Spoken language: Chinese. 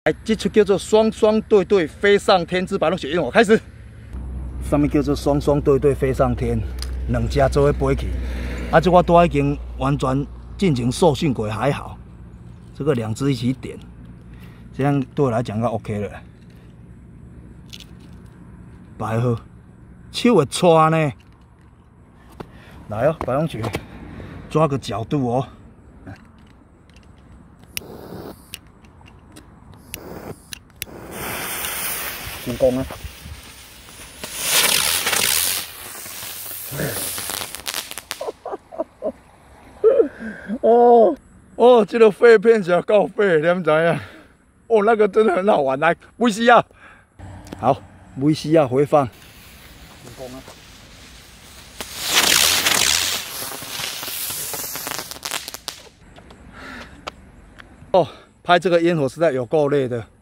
来，这出叫做双双对对飞上天之白龙雪焰火开始。什么叫做双双对对飞上天？两只做伙飞去，这我都已经完全进行受训过，还好。这个两只一起点，这样对我来讲就 OK 了。摆好，手会抓呢。来哦，白龙雪，抓个角度哦。 成功啊！哦，这个废片起来够废，你们知影？哦，那个真的很好玩，来 VCR， 好 ，VCR 回放，成功啊！哦，拍这个烟火实在有够累的。